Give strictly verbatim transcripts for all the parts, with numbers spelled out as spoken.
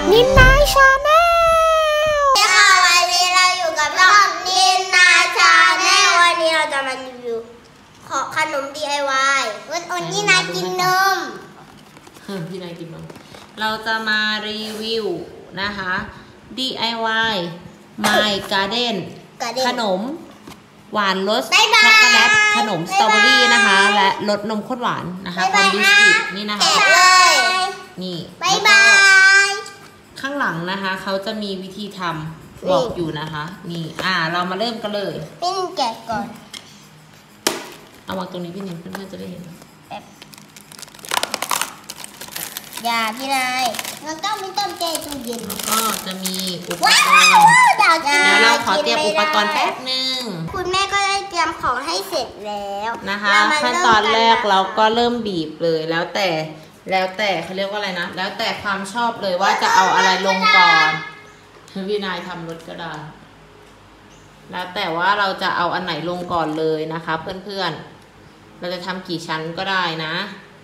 นินนายชาแนลค่ะวันนี้เราอยู่กับช่องนินนายชาแนลวันนี้เราจะมารีวิวของขนม ดี ไอ วาย วันวันนี้นายกินนมพี่นายกินนมเราจะมารีวิวนะคะ ดี ไอ วาย My Garden ขนมหวานรสช็อกโกแลตขนมสตรอเบอรี่นะคะและรสนมข้นหวานนะคะพร้อมบิสกิตนี่นะคะนี่บายบายข้างหลังนะคะเขาจะมีวิธีทำบอกอยู่นะคะนี่อ่าเรามาเริ่มกันเลยพี่นินแกะก่อนเอาวางตรงนี้พี่นินเพื่อนๆจะได้เห็นอย่าพี่นายแล้วก็ไม่ต้องแกะตู้เย็นแล้วก็จะมีอุปกรณ์เดี๋ยวเราขอเตรียมอุปกรณ์แป๊บนึงคุณแม่ก็ได้เตรียมของให้เสร็จแล้วนะคะขั้นตอนแรกเราก็เริ่มบีบเลยแล้วแต่แล้วแต่เขาเรียกว่าอะไรนะแล้วแต่ความชอบเลยว่าจะเอาอะไรลงก่อนพี่นายทำรสก็ได้แล้วแต่ว่าเราจะเอาอันไหนลงก่อนเลยนะคะเพื่อนๆเราจะทำกี่ชั้นก็ได้นะ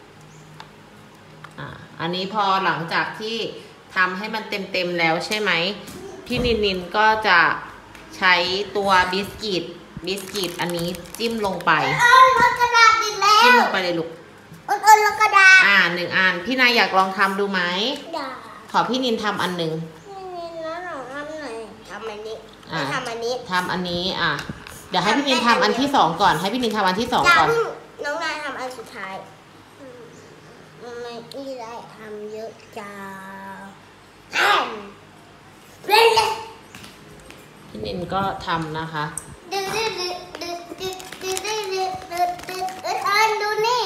อ่าอันนี้พอหลังจากที่ทำให้มันเต็มๆแล้วใช่ไหมพี่นินนินก็จะใช้ตัวบิสกิตบิสกิตอันนี้จิ้มลงไปจิ้มลงไปเลยลูกอุ่นๆแล้วก็ได้อ่าหนึ่งอันพี่นายอยากลองทำดูไหมขอพี่นินทำอันหนึ่งพี่นินแล้วหนูทำหน่อยทำอันนี้ทำอันนี้ทำอันนี้อ่ะเดี๋ยวให้พี่นินทำอันที่สองก่อนให้พี่นินทำอันที่สองก่อนน้องนายทำอันสุดท้ายไม่ได้ทำเยอะจ้าพี่นินก็ทำนะคะดูดูดูดูดูดูดูดูดูดูดูนี่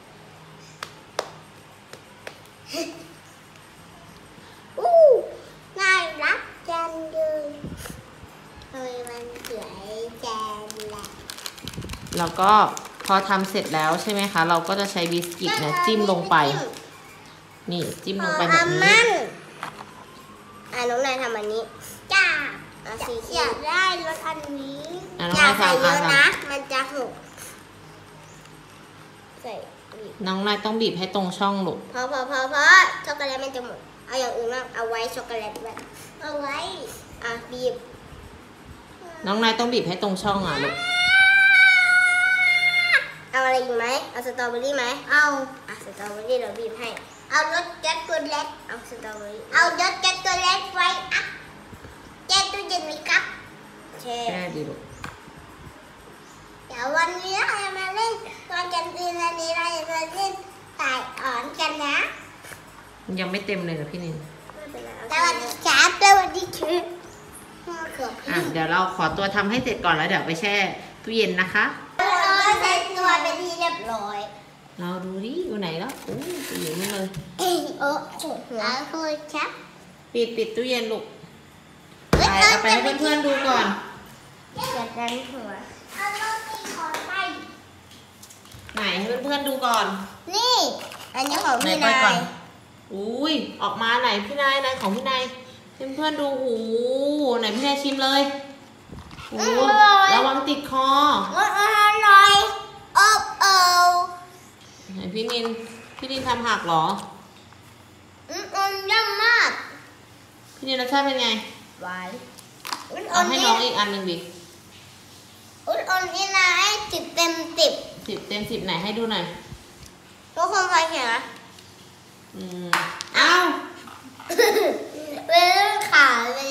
อู้น่ารักจังเลยทำไมมันสวยจังล่ะแล้วก็พอทำเสร็จแล้วใช่ไหมคะเราก็จะใช้บิสกิตเนี่ยจิ้มลงไปนี่จิ้มลงไปแบบนี้อ่ะน้องนายทำอันนี้จ้าสีเขียวได้รสอันนี้อย่าใส่เยอะนะมันจะหกใส่น้องนายต้องบีบให้ตรงช่องลูกพอพอพอพอช็อกโกแลตมันจะหมดเอาอย่างอื่นบ้างเอาไว้ช็อกโกแลตไว้เอาไว้อ่ะบีบน้องนายต้องบีบให้ตรงช่องอ่ะลูกเอาอะไรอีกไหมเอาสตรอเบอรี่ไหมเอาอ่ะสตรอเบอรี่เราบีบให้เอารสแจ็คโกแลตเอาสตรอเบอรี่เอารสแจ็คโกแลตไว้อ่ะแจ็คตู้เย็นไหมครับแช่ดีลูกเดี๋ยววันนี้เราจะมาเล่นวันกันตีนวันนี้เราจะมาเล่นสายอ่อนกันนะยังไม่เต็มเลยนะพี่นินสวัสดีครับสวัสดีคืออ่ะเดี๋ยวเราขอตัวทำให้เสร็จก่อนแล้วเดี๋ยวไปแช่ตู้เย็นนะคะเราใส่ตัวเป็นที่เรียบร้อยเราดูดิอยู่ไหนแล้วโอ้ยอยู่นี่เลยโอ้โหแล้วคือชักปิดปิดตู้เย็นลูกไปเอาไปให้เพื่อนๆดูก่อนจัดการหัวเอาโรตีขอไปไหนให้เพื่อนๆดูก่อนนี่อันนี้ของพี่นายอุ้ยออกมาไหนพี่นายไหนของพี่นายเพื่อนๆดูหูไหนพี่นายชิมเลยหูระวังติดคออร่อยอบเอวไหนพี่นินพี่นินทำหักเหรออืมอืมย่ำมากพี่นินรสชาติเป็นไงหวานเอาให้น้องอีกอันหนึ่งดิอุ่นอุ่นนี่นะให้สิบเต็มสิบสิบเต็มสิบไหนให้ดูหน่อยทุกคนใครเห็นไหมอืมอ้าวเป็นขาเลย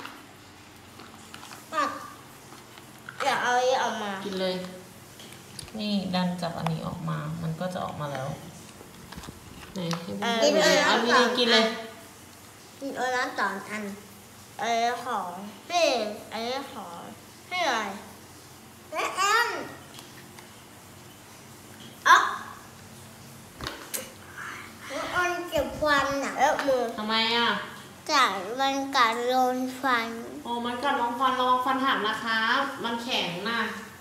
ปัดอยากเอาออกมากินเลยนี่ดันจับอันนี้ออกมามันก็จะออกมาแล้วไหนให้พี่นินเอาพี่นินกินเลยกินโอน้ำสองอันไอ้ของพี่ไอ้ของพี่อะไรแม่แอมอ๊ะมันเจ็บฟันอ่ะแล้วมือทำไมอ่ะจากมันกัดโดนฟันโอ้มันกัดลองฟันระวังฟันหักนะคะมันแข็งนะ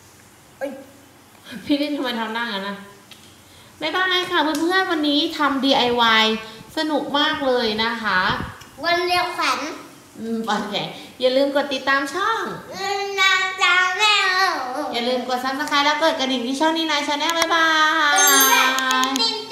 พี่นินทำไมทำหน้างั้นนะบ๊ายบายค่ะเพื่อนๆวันนี้ทำ ดี ไอ วาย สนุกมากเลยนะคะวันเรียกแขวนโอเคอย่าลืมกดติดตามช่องนางจางแม่อย่าลืมกดซับสไครต์แล้วกดกระดิ่งที่ช่องนี้นายชาแนลบ๊ายบาย